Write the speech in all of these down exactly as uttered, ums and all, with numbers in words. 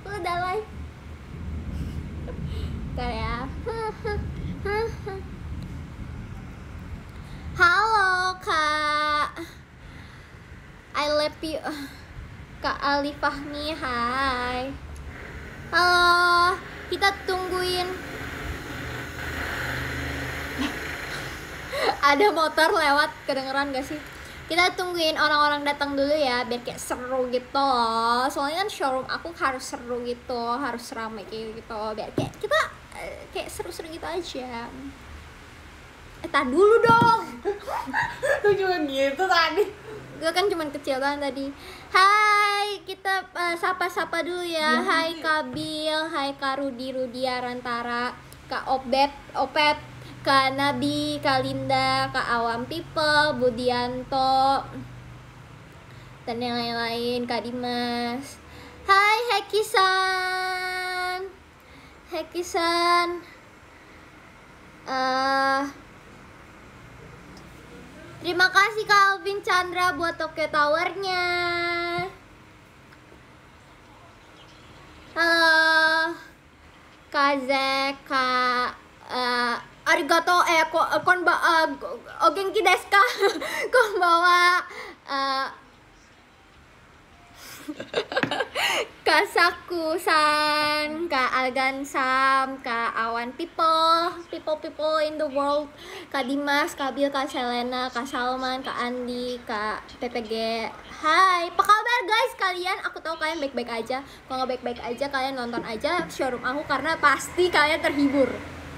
Aku udah live. Bentar ya. Halo Kak, I love you. Kak Ali Fahmi, hai. Halo, kita tungguin. Ada motor lewat, kedengeran gak sih? Kita tungguin orang-orang datang dulu ya, biar kayak seru gitu loh. Soalnya kan showroom aku harus seru gitu, harus ramai kayak gitu. Biar kayak kita kayak seru-seru gitu aja. Eh, tar dulu dong. Lu juga gitu tadi. Gue kan cuman kecil kan tadi. Hai, kita uh, sapa-sapa dulu ya. Ya hai Kak Bill, hai Kak Rudi, Rudia Rantara, Kak Obet, Opet, Kak Nabi, Kak Linda, Kak Awam People, Budianto, dan yang lain-lain, Kak Dimas. Hai Hekisan, Hekisan. Uh, Terima kasih Kak Alvin Chandra buat Tokyo Tower-nya. Halo Kak Zek, Kak uh, Arigato, eh konba, uh, ogenki desu ka? Konbawa. uh, Kak Saku-san, Kak Algan-sam, Kak Awan People, People People in the world, Kak Dimas, Kak Bill, Kak Selena, Kak Salman, Kak Andi, Kak P P G. Hai, apa kabar guys kalian? Aku tahu kalian baik-baik aja. Kalau nggak baik-baik aja, kalian nonton aja showroom aku karena pasti kalian terhibur.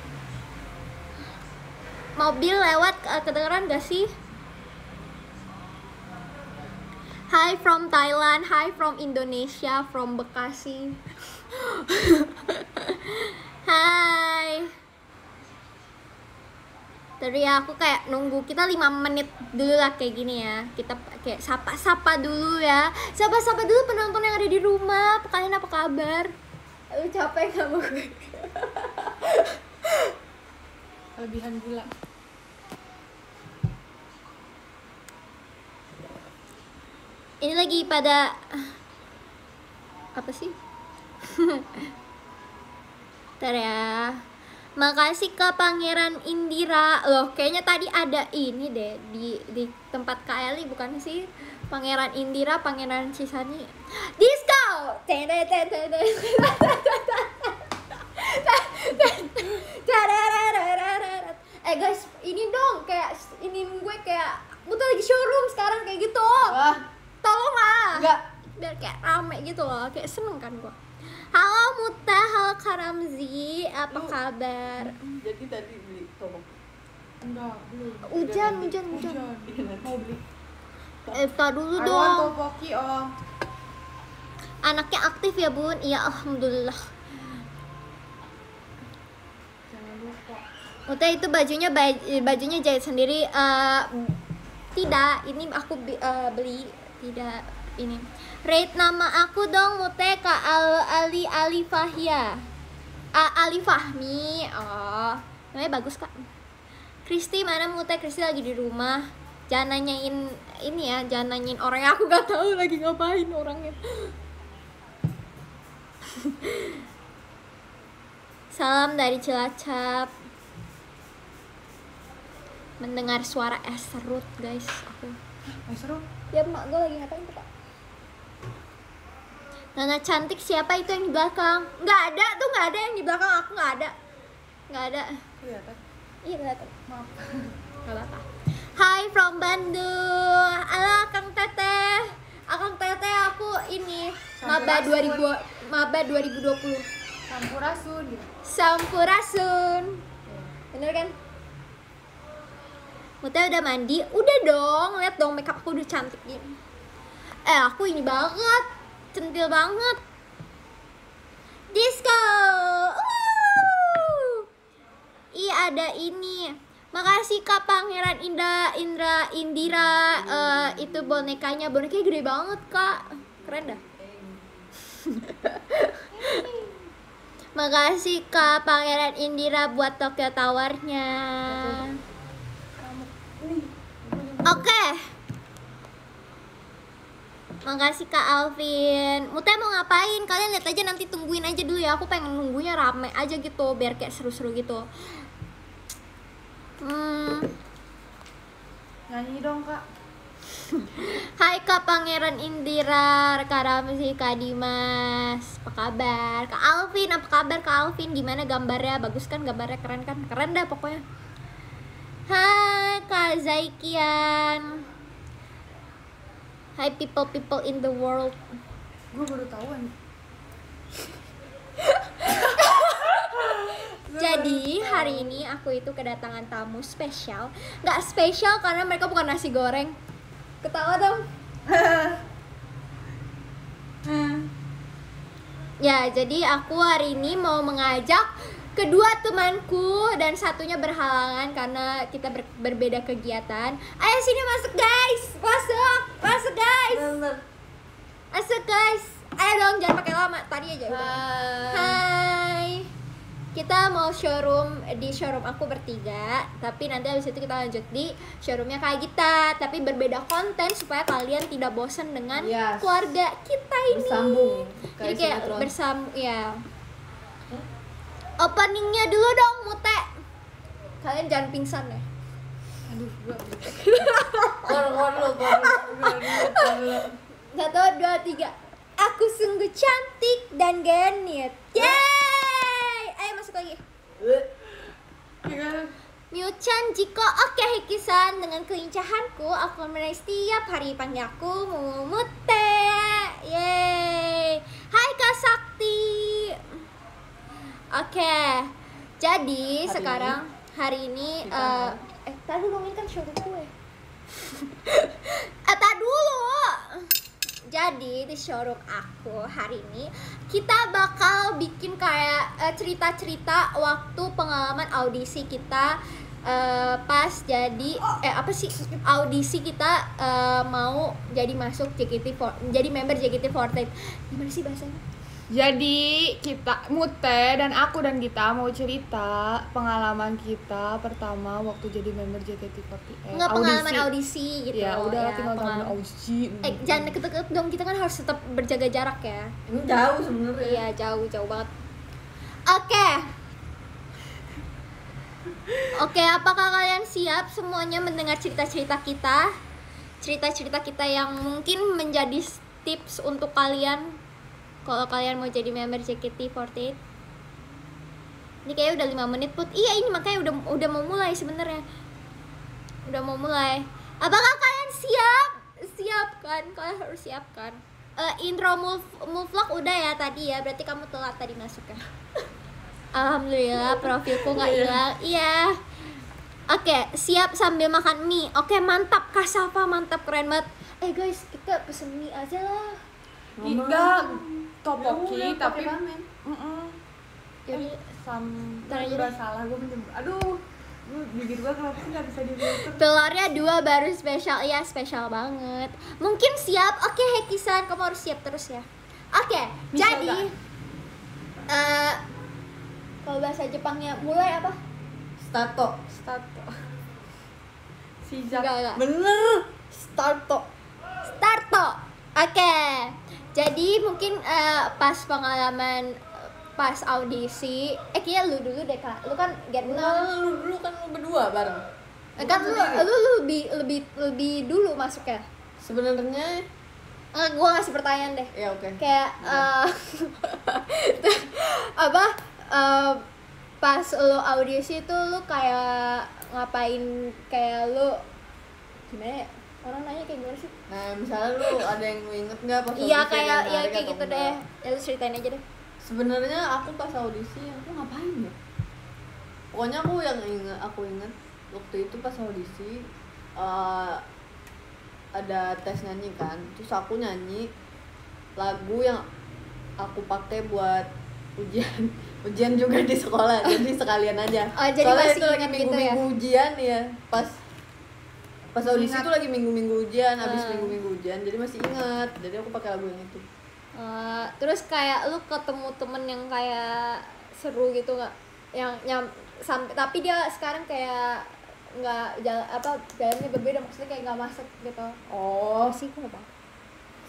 Mobil lewat, kedengeran gak sih? Hi from Thailand, hi from Indonesia, from Bekasi. Hai. Tadi aku kayak nunggu, kita lima menit dulu lah kayak gini ya. Kita kayak sapa-sapa dulu ya. Sapa-sapa dulu penonton yang ada di rumah. Kalian apa kabar? Lu capek gak mau gue? Kelebihan gula. Ini lagi pada apa sih? Ntar ya. Makasih ke Pangeran Indira. Loh, kayaknya tadi ada ini deh di di tempat Kak Eli, bukan sih? Pangeran Indira, Pangeran Cisani. Disco. Eh guys, ini dong kayak ini gue kayak muter lagi showroom sekarang kayak gitu. Wah. Tolong lah. Enggak. Biar kayak rame gitu loh, kayak seneng kan gua. Halo Muta, halo Karamzi, apa Lu, kabar? Jadi tadi beli tolong. Enggak, belum. Hujan, hujan, hujan. Mau beli. Eh, tar dulu I dong. want topoki, om. Anaknya aktif ya bun? Iya, alhamdulillah. Jangan lupa. Muta itu bajunya bajunya jahit sendiri. Uh, tidak, ini aku uh, beli. Tidak ini. Rate nama aku dong Mute. Kak Al Ali Ali Fahya. A Ali Fahmi. Oh, namanya bagus Kak. Kristi mana Mute? Kristi lagi di rumah. Jangan nanyain ini ya, jangan nanyain orang yang aku gak tahu lagi ngapain orangnya. Salam dari Cilacap. Mendengar suara es serut guys aku. Es serut? Ya emak gue lagi ngapain tuh Kak? Nana cantik siapa itu yang di belakang? Nggak ada tuh, nggak ada yang di belakang aku, nggak ada. Nggak ada. Kelihatan? Iya kelihatan. Maaf. Nggak apa-apa. Hi from Bandung. Ala Kang Teteh. Akang Teteh aku ini Maba dua ribu Maba dua ribu dua puluh. Sampurasun. Sampurasun. Bener kan? Muta udah mandi? Udah dong, lihat dong makeup aku udah cantik gini. Eh aku ini banget, centil banget. Disco. Uh. Ih ada ini. Makasih Kak Pangeran Indra Indra Indira. Uh, itu bonekanya, bonekanya gede banget Kak. Keren dah. Makasih Kak Pangeran Indira buat Tokyo Tower-nya. Oke. Okay. Makasih Kak Alvin. Mute mau ngapain? Kalian lihat aja, nanti tungguin aja dulu ya. Aku pengen nunggunya rame aja gitu, biar kayak seru-seru gitu. Hmm. Nyanyi dong Kak. Hai Kak Pangeran Indira, Kak Ramzi, Kak Dimas, apa kabar? Kak Alvin, apa kabar Kak Alvin? Gimana gambarnya? Bagus kan gambarnya? Keren kan? Keren dah pokoknya. Hai Kak Zaikian. Hai people-people in the world. Gue baru tahu kan. Jadi hari ini aku itu kedatangan tamu spesial. Nggak spesial karena mereka bukan nasi goreng. Ketawa dong. Ya, jadi aku hari ini mau mengajak kedua temanku dan satunya berhalangan karena kita ber berbeda kegiatan. Ayo sini masuk guys, masuk, masuk guys, masuk guys. Ayo dong, jangan pakai lama. Tadi aja. Udah. Hai. Kita mau showroom di showroom aku bertiga, tapi nanti habis itu kita lanjut di showroomnya Kak Gita, tapi berbeda konten supaya kalian tidak bosan dengan Yes. keluarga kita ini. Bersambung. Jadi kayak bersambung ya. Openingnya dulu dong, Mute. Kalian jangan pingsan ya. Aduh, gue. Kor kor lu, kor lu. Satu, dua, tiga. Aku sungguh cantik dan genit. Yeay! Ayo masuk lagi. Miu-chan jiko oke Hiki-san, dengan kelincahanku aku akan meraih setiap hari panggil aku Mumute. Yeay. Hai Kak Sakti. Oke. Jadi Hari sekarang hari ini Kita eh eh tadi dulu kan show gue. eh tadi dulu. Jadi di showroom aku hari ini kita bakal bikin kayak eh, cerita-cerita waktu pengalaman audisi kita eh, pas jadi eh apa sih audisi kita eh, mau jadi masuk J K T empat jadi member J K T empat puluh delapan. Gimana sih bahasanya? Jadi kita Mute dan aku dan kita mau cerita pengalaman kita pertama waktu jadi member J K T empat puluh delapan. Nggak, pengalaman audisi gitu. Ya udah, tinggal pengalaman. ngomong audisi. Eh jangan deket-deket dong, kita kan harus tetap berjaga jarak ya. Ini jauh sebenarnya. Iya jauh jauh banget. Oke. Oke, apakah kalian siap semuanya mendengar cerita-cerita kita? Cerita-cerita kita yang mungkin menjadi tips untuk kalian kalau kalian mau jadi member J K T empat puluh delapan. Ini kayaknya udah lima menit Put. Iya, ini makanya udah udah mau mulai sebenarnya. Udah mau mulai. Apakah kalian siap? Siap kan? Kalian harus siap kan? Uh, intro move move vlog udah ya tadi ya. Berarti kamu telat tadi masuknya. Alhamdulillah profilku nggak hilang. Iya. Oke, siap sambil makan mie. Oke, mantap Kak Safa, mantap, keren banget. Eh guys, kita pesen mie aja lah. Enggak topoki tapi ramen. Heeh. Jadi Sam Ntar aja udah deh. salah gue minjem. Aduh. Gue bibir gue kenapa sih enggak bisa difilter? telurnya dua baru spesial. Ya, spesial banget. Mungkin siap. Oke, Hekisan, kamu harus siap terus ya. Oke, Bisa jadi eh kalau bahasa Jepangnya mulai apa? Stato. Stato. Sijak. Enggak, enggak. Bener. Starto. Starto. Oke. Jadi mungkin eh, pas pengalaman eh, pas audisi, eh kayaknya lu dulu deh Kak. Lu kan get Nah, know. lu dulu kan lu berdua bareng. Eh, kan lu, sendiri. lu lu lebih lebih lebih dulu masuknya. Sebenarnya Eh, gua ngasih pertanyaan deh. ya oke. Kayak eh, apa eh, pas lu audisi tuh lu kayak ngapain, kayak lu gimana ya? Orang nanya kayak gimana sih? Nah, misalnya lu ada yang lu inget nggak pas Iya audisi kayak yang ya menarik kayak atau gitu enggak? deh. Ya lu ceritain aja deh. Sebenarnya aku pas audisi aku ngapain ya? Pokoknya aku yang inget, aku inget waktu itu pas audisi eh, ada tes nyanyi kan, terus aku nyanyi lagu yang aku pakai buat ujian ujian juga di sekolah, jadi sekalian aja. Oh, jadi soalnya masih itu lagi ingat gitu minggu-minggu ujian ya, pas pas audisi Ingat. itu lagi minggu-minggu ujian, habis Hmm. minggu-minggu ujian, jadi masih ingat, jadi aku pakai lagu yang itu. Eh, terus kayak lu ketemu temen yang kayak seru gitu nggak? Yang yang sampai tapi dia sekarang kayak nggak jalan apa jalannya berbeda, maksudnya kayak nggak masuk gitu. Oh, Sih kok apa?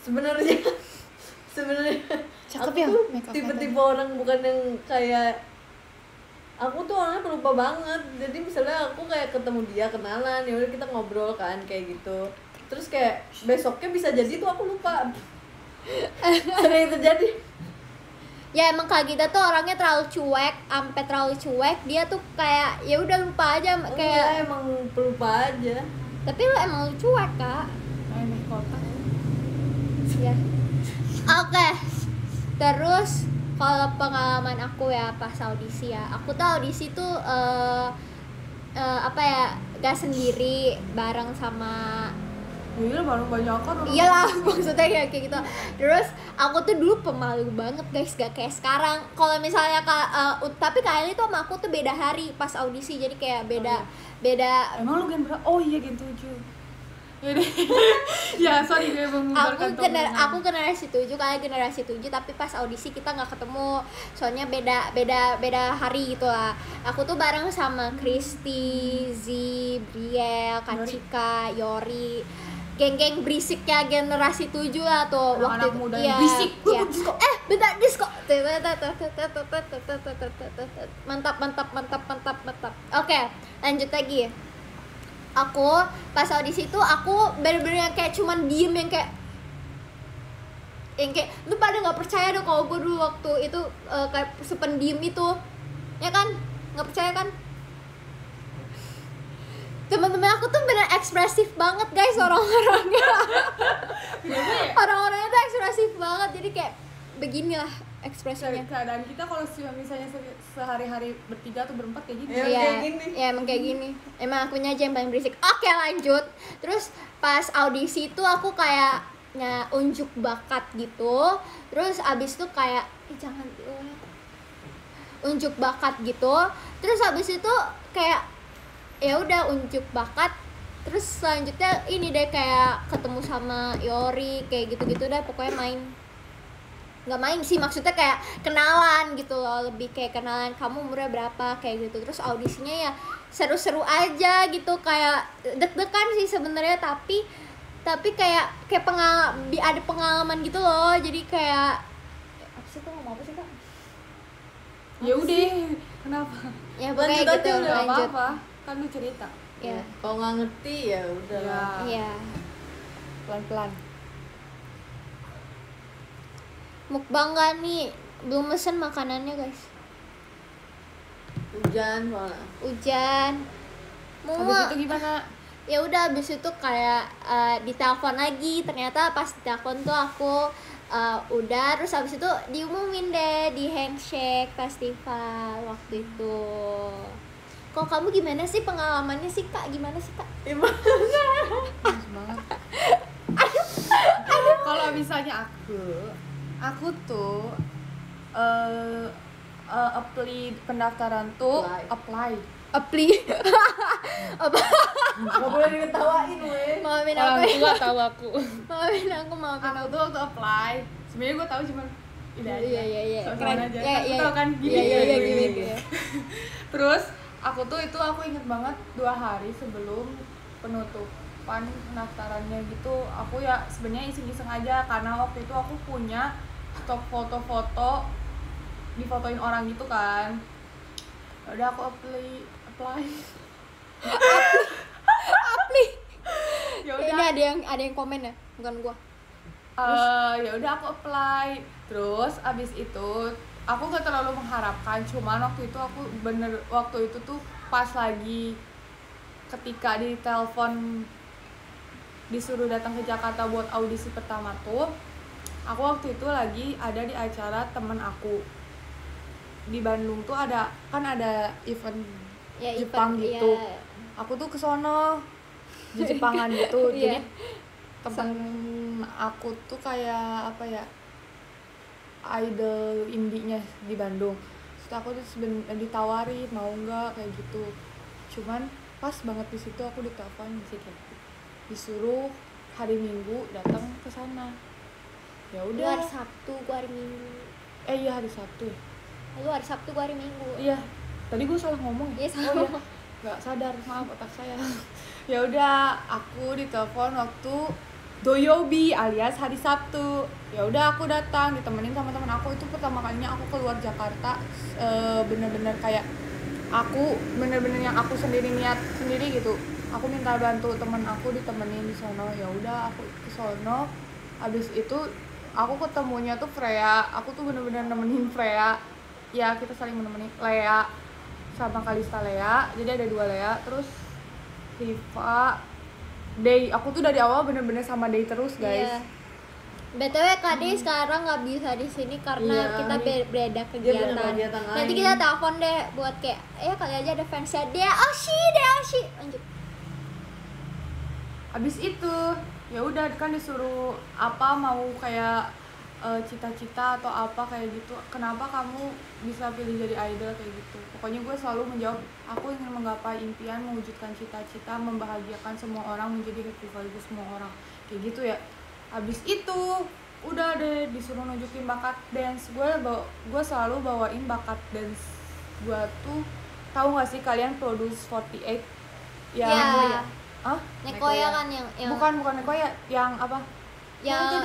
sebenarnya sebenarnya Cakep aku ya, tuh make up tipe-tipe orang bukan yang kayak aku tuh orangnya pelupa banget. Jadi misalnya aku kayak ketemu dia, kenalan, ya udah kita ngobrol kan kayak gitu. Terus kayak besoknya bisa jadi tuh aku lupa. Sering terjadi. Ya emang Kak Gita tuh orangnya terlalu cuek, sampai terlalu cuek. Dia tuh kayak ya udah lupa aja Kayak kayak. emang pelupa aja. Tapi lo emang cuek, Kak. Ini kotak. Ya. Oke. Terus kalau pengalaman aku ya pas audisi ya, aku tuh audisi tuh eh eh, apa ya, gak sendiri, bareng sama. Iya baru banyak kan. Iyalah maksudnya kayak kayak gitu. Terus aku tuh dulu pemalu banget guys, gak kayak sekarang. Kalau misalnya kak, uh, tapi Kak Eli tuh sama aku tuh beda hari pas audisi, jadi kayak beda beda. Emang lu gen berapa? Oh iya gen tujuh. Ya deh. Ya sorry gue Aku mengumbarkan gener aku generasi tujuh, kayak generasi tujuh, tapi pas audisi kita nggak ketemu, soalnya beda beda beda hari gitu lah. Aku tuh bareng sama Kristi, Zi, Briel, Kak Cika, Yori, geng-geng berisiknya generasi tujuh lah tuh. Anak-anak waktu muda iya, yang berisik. iya. Eh bentar, disco. Mantap mantap mantap mantap mantap. Oke, lanjut lagi. Aku pas audisi itu aku bener-bener yang kayak cuman diem, yang kayak yang kayak lu pada nggak percaya dong kalau gue dulu waktu itu uh, kayak sependiam itu, ya kan? Nggak percaya kan? Teman-teman aku tuh bener ekspresif banget guys, orang-orangnya. Orang-orangnya tuh ekspresif banget, jadi kayak beginilah ekspresinya. Keadaan kita kalau misalnya se- sehari-hari bertiga atau berempat kayak gini. Iya, Iya, kayak gini. ya emang kayak gini. Emang akunya aja yang paling berisik. Oke lanjut. Terus pas audisi itu aku kayak nya unjuk bakat gitu. Terus abis itu kayak, ih jangan uh, unjuk bakat gitu. Terus abis itu kayak ya udah unjuk bakat. Terus selanjutnya ini deh kayak ketemu sama Yori kayak gitu-gitu deh, pokoknya main. Nggak main sih, maksudnya kayak kenalan gitu loh, lebih kayak kenalan kamu umurnya berapa kayak gitu. Terus audisinya ya seru-seru aja gitu, kayak deg-degan sih sebenarnya, tapi tapi kayak kayak pengal ada pengalaman gitu loh, jadi kayak apa sih tuh, ngomong apa sih Kak? Ya udah, kenapa? Ya pokoknya Lanjut gitu, aja udah, Gak lanjut. apa-apa, kan lu cerita. Ya, Kalau nggak ngerti ya udah. Ya. iya. Pelan-pelan. Mukbang gak nih? Belum mesen makanannya guys. Hujan soalnya. Hujan. Mau Habis itu gimana? ya udah habis itu kayak uh, ditelepon lagi, ternyata pas ditelepon tuh aku uh, udah, terus habis itu diumumin deh di handshake festival waktu itu. Kok kamu gimana sih pengalamannya sih Kak, gimana sih Kak? Bagus banget. Kalau misalnya aku, aku tuh uh, uh, apply pendaftaran tuh Apply. apply. Apply. Apa? Nggak boleh diketawain weh. Maafin aku Orang ya. tua tahu aku. Maafin aku, maafin Aku aku. tuh waktu apply, sebenarnya gue tahu cuman ini aja. Iya iya iya. Sok-sokan aja. Iya Aku iya. tahu kan gini. Iya iya iya gini, gini. gini. gini. Terus aku tuh itu aku inget banget dua hari sebelum penutupan pendaftarannya gitu, aku ya sebenarnya iseng-iseng aja karena waktu itu aku punya stok foto-foto difotoin orang gitu kan. Udah aku apply apply. Apply. Ya Ini udah. ada yang ada yang komen ya, bukan gua. Eh, ya udah aku apply. Terus abis itu aku gak terlalu mengharapkan, cuman waktu itu aku bener waktu itu tuh pas lagi ketika ditelepon disuruh datang ke Jakarta buat audisi pertama tuh, aku waktu itu lagi ada di acara temen aku di Bandung tuh, ada kan ada event Ya, Jepang Ipan, gitu. iya. Aku tuh kesono di Jepangan gitu. Iya. Jadi temen aku tuh kayak apa ya, idol indie-nya di Bandung. Terus aku tuh seben- ditawari mau nggak kayak gitu. Cuman pas banget di situ aku ditelepon sih kayak gitu. Disuruh hari Minggu datang ke sana. Ya Lu udah. hari Sabtu, gua hari Minggu. Eh iya hari Sabtu. ya? Lu hari Sabtu, gua hari Minggu. Iya. Tadi gue salah ngomong ya. Iya, salah Oh iya. ngomong. Nggak sadar, maaf otak saya. Ya udah, aku ditelepon waktu Doyobi alias hari Sabtu. Ya udah aku datang ditemenin sama teman aku. Itu pertama kalinya aku keluar Jakarta, e, bener-bener kayak aku bener-bener yang aku sendiri niat sendiri gitu. Aku minta bantu teman aku ditemenin di sono. Ya udah aku ke sono. Abis itu aku ketemunya tuh Freya. Aku tuh bener-bener nemenin Freya. Ya kita saling menemani. Lea sama Kalista Lea. Jadi ada dua Lea. Terus Riva, Day. Aku tuh dari awal bener-bener sama Day terus guys. Iya. B T W Kak Day hmm. sekarang nggak bisa di sini karena iya, kita be- beda kegiatan. kegiatan Nanti lain. kita telepon deh buat kayak, ya kali aja ada fansnya dia, Oshi, dia Oshi. Lanjut. Abis itu ya udah kan disuruh apa mau kayak uh, cita-cita atau apa kayak gitu. Kenapa kamu bisa pilih jadi idol kayak gitu? Pokoknya gue selalu menjawab, aku ingin menggapai impian, mewujudkan cita-cita, membahagiakan semua orang, menjadi happy value semua orang kayak gitu ya. Abis itu udah deh disuruh nunjukin bakat dance. Gue bawa, gue selalu bawain bakat dance gue tuh. Tahu gak sih kalian Produce forty-eight yang ya. ah Nekoya kan yang, yang bukan bukan Nekoya yang apa yang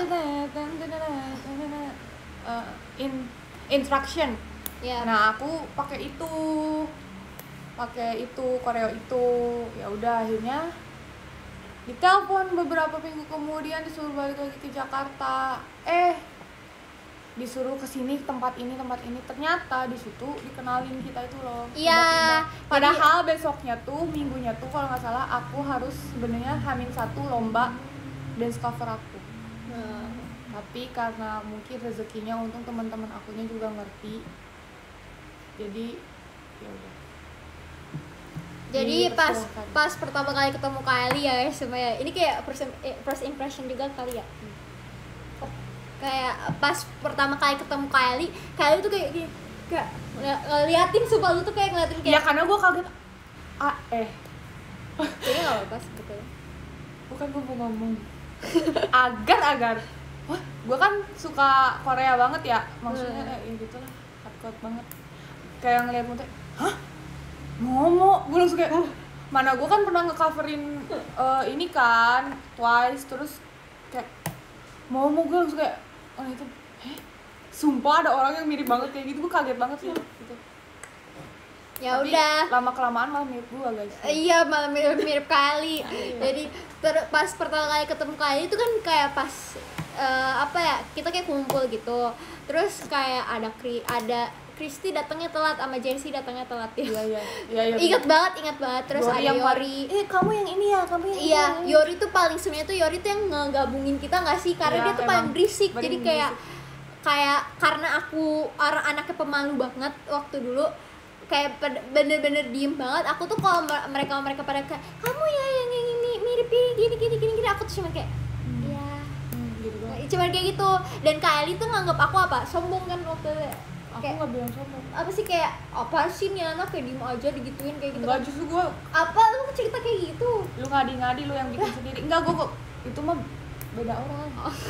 uh, in instruction ya. Nah aku pakai itu pakai itu koreo itu. Ya udah akhirnya ditelepon beberapa minggu kemudian disuruh balik lagi ke Jakarta. Eh disuruh kesini tempat ini tempat ini ternyata di situ dikenalin kita itu loh. Iya. Padahal jadi, besoknya tuh minggunya tuh kalau nggak salah aku harus sebenarnya hamin satu lomba dance cover aku. Nah, tapi karena mungkin rezekinya untung teman-teman akunya juga ngerti. Jadi ya udah. Jadi Iya, pas silahkan. pas pertama kali ketemu Kylie ya semuanya. Ini kayak first, first impression juga kali ya. Kayak pas pertama kali ketemu Kylie, Kylie tuh kayak gini, kayak ngeliatin sumpah lu tuh kayak ngeliatin kayak. Ya karena gue kaget. Ah eh. Kayaknya nggak apa-apa sebetulnya. Bukan gue mau ngomong. Agar-agar. Wah, gue kan suka Korea banget ya. Maksudnya Hmm. eh, ya gitu lah, hardcore banget. Kayak ngeliat muntah. Hah? Momo, gue langsung kayak, uh, mana gue kan pernah ngecoverin uh, ini kan, Twice, terus kayak Momo, gue langsung kayak, oh itu, heh, sumpah ada orang yang mirip banget kayak gitu, gue kaget banget sih gitu. Ya Tapi udah. lama-kelamaan malah mirip gue guys. Iya malah mirip-mirip Kylie. Jadi ter- pas pertama kali ketemu Kylie itu kan kayak pas uh, apa ya, kita kayak kumpul gitu. Terus kayak ada Kri, ada Kristi datangnya telat sama Jessie datangnya telat ya. Iya iya. Iya iya. Ingat banget, ingat banget. Terus Yori ada yang Yori. paling, eh kamu yang ini ya, kamu yang Iya, ini. Yori tuh paling sebenarnya tuh Yori tuh yang ngegabungin kita nggak sih? Karena Iya, dia tuh paling emang. berisik. Paling Jadi kayak berisik. kayak karena aku orang anaknya pemalu banget waktu dulu, kayak bener-bener diem banget. Aku tuh kalau mereka mereka pada kayak kamu ya yang yang ini mirip gini gini gini gini, aku tuh cuma kayak iya. Hmm, gitu Nah, doang. cuman kayak gitu. Dan Kylie tuh nganggap aku apa? Sombong kan waktu itu. Aku Kayak nggak bilang sombong. apa sih, kayak apa sih nih anak kayak diem aja digituin kayak gitu. Enggak, justru gue, Apa lu cerita kayak gitu? lu ngadi-ngadi lu yang bikin sendiri. Enggak, gue kok itu mah beda orang.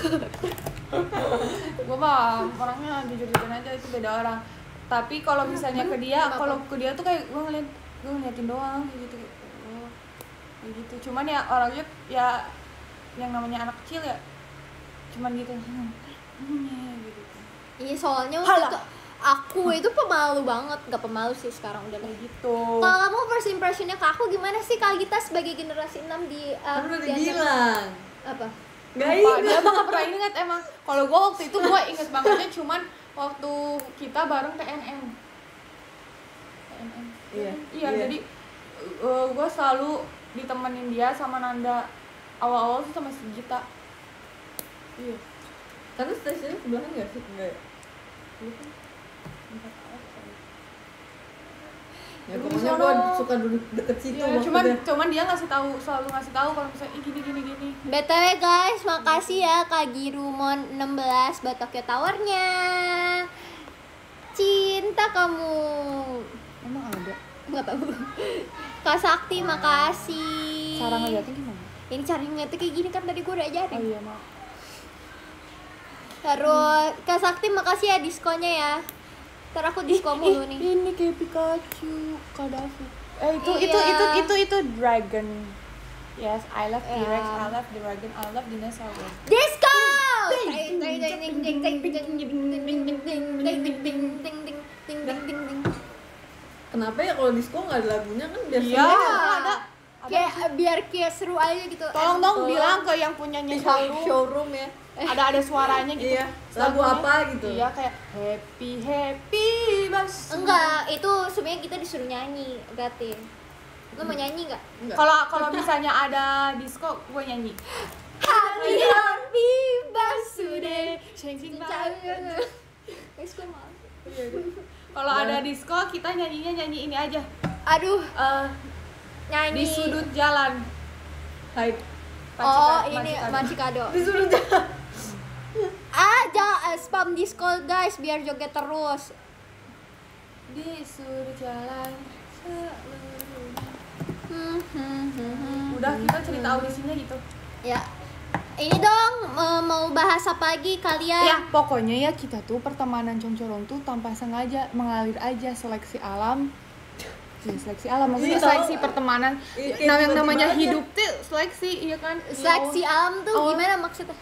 Gue mah orangnya jujur-jujuran aja, itu beda orang. Tapi kalau misalnya ke dia, Kenapa? kalau ke dia tuh kayak gue ngeliat, gue ngeliatin doang kayak gitu. Oh, kayak gitu. Cuman ya orangnya ya yang namanya anak kecil ya, cuman gitu. Hmm, hmm, ya, gitu. Iya, soalnya waktu Halah. itu aku itu pemalu banget, nggak pemalu sih sekarang udah Kayak lagi. gitu. Kalau kamu first impressionnya ke aku gimana sih, Kak Gita sebagai generasi enam di uh, Kan udah di antara- bilang. apa? Gak Lupa, dia ingat. mah gak pernah inget emang. Kalau gue waktu itu gue inget bangetnya cuman waktu kita bareng T N M. T N M. Iya, Iya, iya. jadi uh, gue selalu ditemenin dia sama Nanda. Awal-awal tuh sama si Gita. Iya. Karena stasiunnya sebelahan nggak sih? Enggak ya? Ya Dulu pokoknya sono. gue suka duduk deket situ Iya, waktu cuman dia. cuman dia ngasih tahu, selalu ngasih tahu kalau misalnya "Ih, gini gini gini. B T W guys, makasih ya Kak Girumon enam belas buat Tokyo Towernya. Cinta kamu. Emang ada. Nggak tahu. Kak Sakti makasih. Cara ngeliatnya gimana? Ini cara ngeliatnya kayak gini kan tadi gue udah ajarin. Oh iya, maaf. Terus Kak Sakti makasih ya diskonnya ya. Ntar aku diskon mulu nih. Ini kayak Pikachu, Kadafi. Eh itu Iya. itu itu itu itu dragon. Yes, I love Ya. T-Rex, I love dragon, I love dinosaur. Disco! Ding ding ding ding ding ding ding ding ding ding ding ding ding ding ding ding ding ding ding ding. Kenapa ya kalau disco nggak ada lagunya kan biasanya Iya, kan ada. Kayak biar kayak seru aja gitu. Tolong dong bilang ke yang punyanya show- showroom. showroom ya. Ada ada suaranya gitu. Iya, lagu Lagunya. apa gitu. Iya kayak happy happy bas. Enggak, itu sebenarnya kita disuruh nyanyi berarti. Lu mau nyanyi enggak? Enggak. Kalau kalau misalnya ada disco, gue nyanyi. Happy happy basude. Sing sing Guys, gue mau. Kalau ada disco, kita nyanyinya nyanyi ini aja. Aduh, Eh, nyanyi. di sudut jalan. Hai. Oh, Macika- ini Macikado. Macikado. Di sudut jalan. Ah, jangan spam disco guys biar joget terus. Di sudut jalan seluruhnya. Hmm, hmm, hmm, hmm. Udah kita cerita audisinya gitu. Ya. Ini dong mau- mau bahas apa lagi kalian? Ya, pokoknya ya kita tuh pertemanan Congcorong tuh tanpa sengaja mengalir aja seleksi alam. Ya, seleksi alam maksudnya Iya, tahu. seleksi pertemanan. Iya, Nah, yang tiba-tiba namanya aja. hidup tuh seleksi, iya kan? Seleksi alam tuh Oh. gimana maksudnya?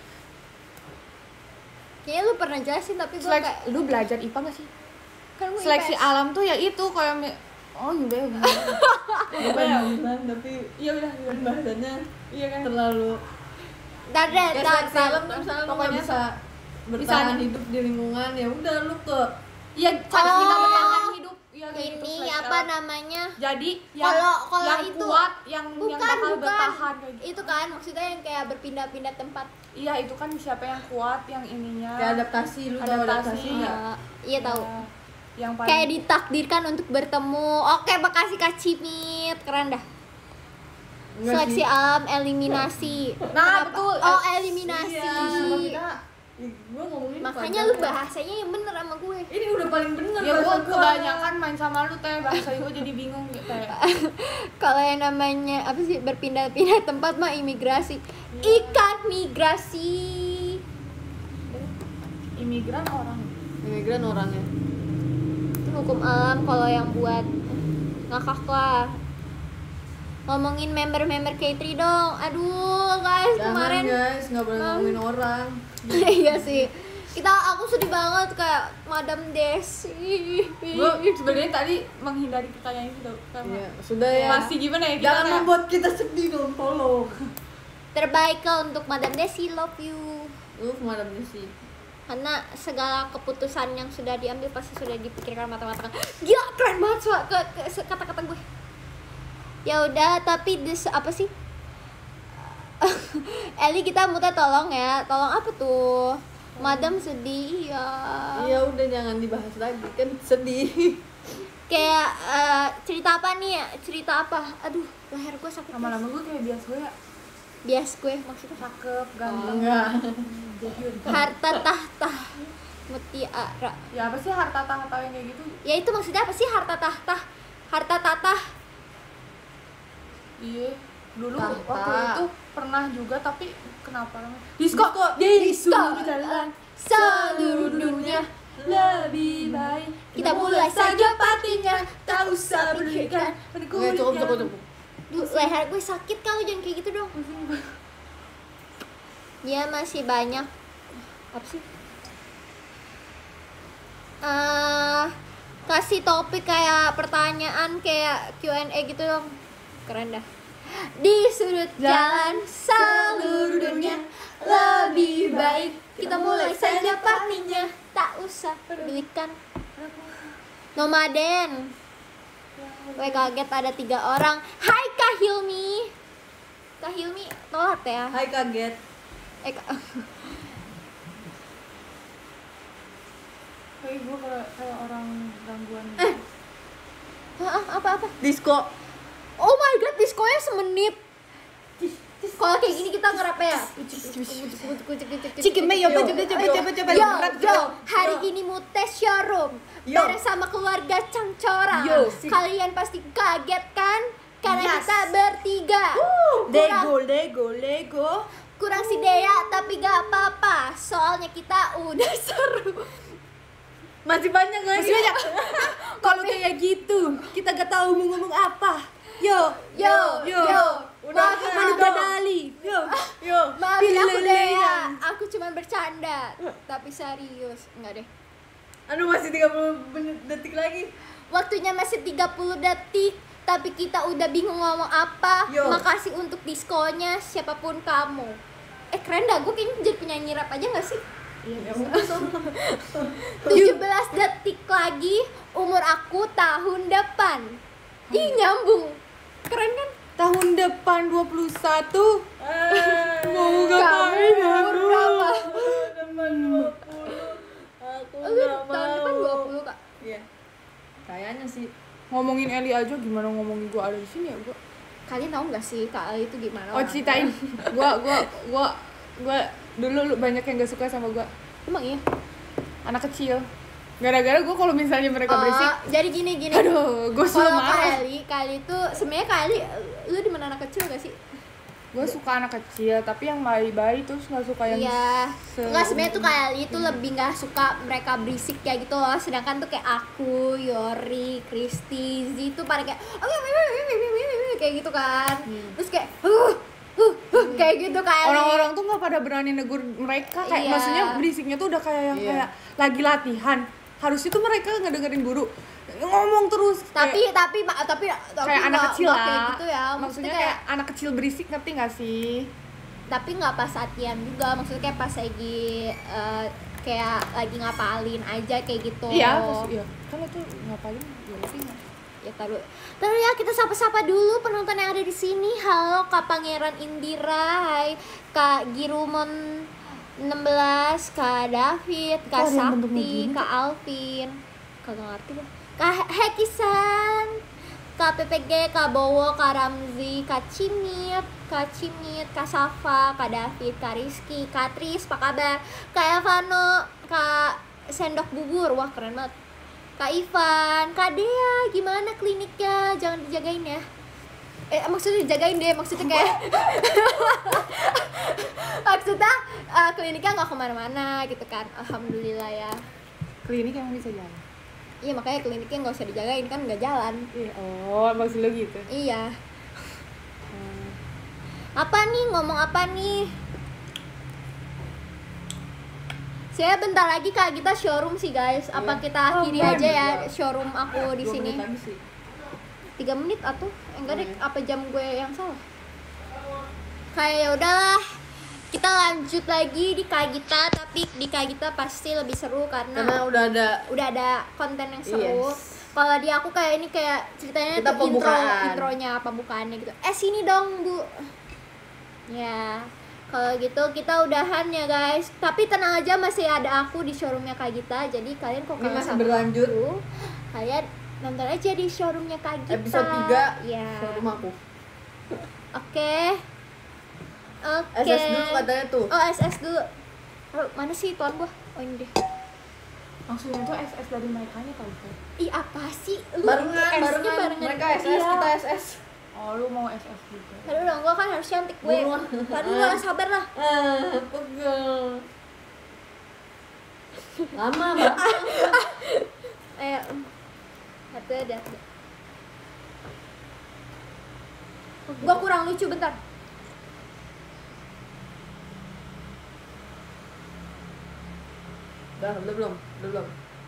Kayaknya lu pernah jelasin tapi gue Selek, kayak lu belajar I P A gak sih? kan gue Seleksi I P S. alam tuh ya itu kayak mi- oh iya iya. Apa ya bilang tapi Iya udah, iya. pembahasannya Iya kan. terlalu Dar, dar, ya dar, seleksi dar. alam tuh misalnya lu nggak Pokoknya bisa bertahan hidup di lingkungan ya udah lu ke Iya, cara Oh. kita bertahan hidup. Iya kayak gitu, Ini seleksi apa alam. namanya? Jadi yang Kalau- kalau yang itu- kuat, yang yang Bukan, bakal bukan. bertahan kayak gitu. Itu kan maksudnya yang kayak berpindah-pindah tempat. Iya, itu kan siapa yang kuat, yang ininya. kayak adaptasi lu tahu Adaptasi. adaptasi nggak? Iya, iya tahu. Ya, yang paling Kayak ditakdirkan untuk bertemu. Oke, makasih Kak Cimit. Keren dah. Enggak Seleksi sih. alam eliminasi. Nah, betul. Oh, eliminasi. Iya, sama kita gue ngomongin Makanya panjang lu ya. bahasanya yang bener sama gue. ini udah paling bener Ya bahasa gua gua. kebanyakan main sama lu teh, bahasa gue jadi bingung gitu teh. Kalau yang namanya apa sih berpindah-pindah tempat mah imigrasi. Ikan migrasi. Imigran orang. imigran orangnya Itu hukum alam kalau yang buat ngakak lah. Ngomongin member-member K tiga dong. Aduh, guys, jangan kemarin guys nggak boleh Bang. ngomongin orang iya sih. Kita aku sedih banget kayak Madam Desi. Gue sebenarnya tadi menghindari pertanyaan itu karena iya sudah ya masih gimana ya kita jangan kayak- membuat kita sedih dong tolong Terbaik ke untuk Madam Desi, love you. lu madam sih Karena segala keputusan yang sudah diambil pasti sudah dipikirkan matang-matang. Gila, keren banget suara ke, ke, se- kata-kata gue. Ya udah, tapi dis, apa sih? Eli kita minta tolong ya. Tolong apa tuh? Madam sedih ya. iya udah jangan dibahas lagi kan sedih Kayak eh, cerita apa nih ya? Cerita apa? Aduh, leher gue sakit. lama-lama gue kayak biasa gue ya Bias gue maksudnya. cakep, ganteng. enggak Harta tahta mutiara. Ya apa sih harta tahta yang kayak gitu? Ya itu maksudnya apa sih harta tahta? Harta tahta. Iya. Dulu Tahta. waktu itu pernah juga tapi kenapa namanya? Disco. Disco. jalan Seluruh dunia lebih baik. kita mulai saja partinya. tak usah berikan Oke, cukup cukup cukup Duh, leher gue sakit kau jangan kayak gitu dong. Ya masih banyak. Apa sih? Eh, kasih topik kayak pertanyaan kayak Q and A gitu dong. Keren dah. Di sudut jalan seluruh dunia lebih baik kita mulai saja partinya. Tak usah pedulikan nomaden. Gue kaget ada tiga orang. Hai Kak Hilmi. Kak Hilmi telat ya. hai kaget Eh, Kak- Kayak gue kayak, kayak orang gangguan. Eh. Hah, apa apa? disco Oh my god, diskonya semenit. Kalau kayak gini kita ngerap ya. Cikime, yo, coba, coba, coba, coba, coba. Yo, Rap, yo, yo. hari Yo. ini mau tes showroom Yo. bareng sama keluarga Cangcorang. Yo. Kalian pasti kaget kan? Karena Yes. kita bertiga. lego lego lego Kurang si Dea, tapi gak apa-apa. Soalnya kita udah seru. masih banyak guys Masih banyak. Kalau kayak gitu, kita gak tahu mau ngomong apa. Yo, Yo, yo, Yo. Udah Maafin kan. aku. Dali. Yo, yo. Maafin aku Pilih deh yang- ya. Aku cuma bercanda, tapi serius. Enggak deh. Aduh, masih tiga puluh menit detik lagi. Waktunya masih tiga puluh detik, tapi kita udah bingung ngomong apa. Yo. Makasih untuk diskonya siapapun kamu. Eh keren dah, gue kayaknya jadi penyanyi rap aja gak sih? Ya udah sono. tujuh belas detik lagi, umur aku tahun depan. Ih nyambung. Keren kan? Tahun depan dua puluh satu. Mau ngapain umur berapa? Teman dua puluh. Aku Lu nggak tahun depan mau. dua puluh kak? Iya. Kayaknya sih. Ngomongin Eli aja gimana ngomongin gua ada di sini ya gua. Kalian tahu nggak sih Kak Ali itu gimana? Oh, orangnya? ceritain. Gua gua gua gua dulu lu banyak yang gak suka sama gua. Emang iya? Anak kecil. Gara-gara gua kalau misalnya mereka Oh, berisik, jadi gini gini. aduh, gua suka Kalau Kak marah. Ali, Kak Ali tuh sebenarnya Kak Ali, lu di mana anak kecil gak sih? Gua suka anak kecil, tapi yang bayi-bayi terus nggak suka yang Iya. se- Enggak sebenarnya tuh Kak Ali tuh lebih nggak suka mereka berisik kayak gitu loh. Sedangkan tuh kayak aku, Yori, Kristi, Z tuh pada kayak kayak gitu kan. Terus kayak huh, huh, huh, kayak gitu Kak Ali. orang-orang tuh nggak pada berani negur mereka kayak Iya. maksudnya berisiknya tuh udah kayak yang Iya. kayak lagi latihan. Harusnya tuh mereka ngedengerin guru ngomong terus tapi kayak, tapi ma- tapi tapi kayak anak nggak- kecil nggak lah. kayak gitu ya. Maksudnya Maksudnya kayak, kayak anak kecil berisik, ngerti nggak sih? tapi nggak pas latihan juga, maksudnya kayak pas lagi eh, kayak lagi ngapalin aja kayak gitu. Iya, terus iya. Kalau tuh ngapain? Ya ngerti nggak? Ya taruh. Taruh ya, kita sapa-sapa dulu penonton yang ada di sini. Halo Kak Pangeran Indira, hai Kak Girumon enam belas, Kak David, Kak Kok ada yang bentuknya Sakti, gini, Kak Alvin. Kagak ngerti gue. Kak Hekisan, Kak P P G, Kak Bowo, Kak Ramzi, Kak Cimit, Kak Cimit, Kak Safa, Kak David, Kak Rizky, Kak Tris, apa kabar? Kak Evano, Kak Sendok Bubur, wah keren banget. Kak Ivan, Kak Dea, gimana kliniknya? Jangan dijagain ya. Eh maksudnya dijagain deh, maksudnya kayak maksudnya eh, kliniknya nggak kemana-mana gitu kan. Alhamdulillah ya. Klinik emang bisa jalan. Iya makanya kliniknya nggak usah dijagain kan nggak jalan. Iya. Oh, maksud lo gitu. Iya. Hmm. Apa nih, ngomong apa nih? Saya bentar lagi Kak kita showroom sih guys. Apa Iya. kita Oh, akhiri bener. aja ya showroom aku di Dua sini? menit lagi sih. tiga menit atau enggak deh, Oh, iya. apa jam gue yang salah? Kayak ya udahlah. Kita lanjut lagi di Kagita, tapi di Kagita pasti lebih seru karena, Karena udah ada udah ada konten yang seru. Yes. Kalau di aku kayak ini kayak ceritanya Kita tuh intro, pembukaan. intronya pembukaannya gitu. Eh sini dong Bu. Ya, kalau gitu kita udahan ya guys. Tapi tenang aja masih ada aku di showroomnya Kagita. Jadi kalian kok Ini kangen masih sama berlanjut. aku, kalian nonton aja di showroomnya Kagita. episode tiga Ya. showroom aku. Oke. Oke. S S dulu katanya tuh. Oh, S S dulu. Oh, mana sih tuan gua? Oh, ini deh. Maksudnya tuh S S dari mereka-nya tau kan? Ih, apa sih? Lu Barengan, S-nya barengan. Mereka S S, Iya. kita S S. Oh, lu mau S S juga. Aduh dong, gua kan harus cantik gue. Buruan. Aduh, gua sabar lah. Ah, pegel. Lama, Mbak. Eh, em, ada ada. ada. Gua kurang lucu bentar. Udah, udah belum? Udah belum?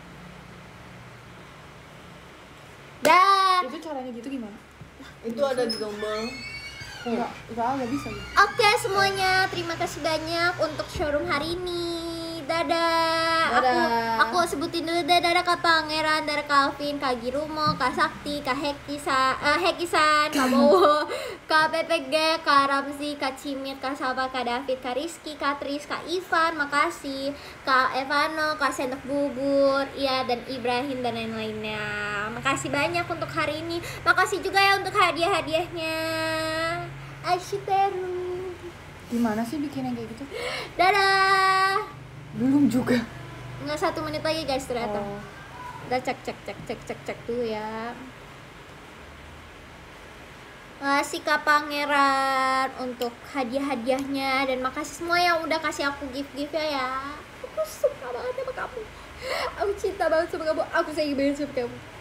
Dah. Itu caranya gitu gimana? Itu ada di tombol. Enggak, enggak, enggak bisa ya. Oke semuanya, terima kasih banyak untuk showroom hari ini. Dadah. Dadah. Aku aku sebutin dulu deh, dadah Kak Pangeran, dadah Kak Alvin, Kak Girumo, Kak Sakti, Kak Hekisa, eh, Hekisan, Kak Bowo, Kak P P G, Kak Ramzi, Kak Cimit, Kak Saba, Kak David, Kak Rizky, Kak Tris, Kak Ivan, makasih, Kak Evano, Kak Sendok Bubur, iya dan Ibrahim dan lain-lainnya. Makasih banyak untuk hari ini. Makasih juga ya untuk hadiah-hadiahnya. Asyiteru. Gimana sih bikin yang kayak gitu? Dadah. Belum juga. Nggak satu menit lagi guys ternyata. Oh. Kita cek cek cek cek cek cek dulu ya. Makasih Kak Pangeran untuk hadiah-hadiahnya dan makasih semua yang udah kasih aku gift-gift ya. Aku suka banget sama kamu. Aku cinta banget sama kamu. Aku sayang banget sama kamu.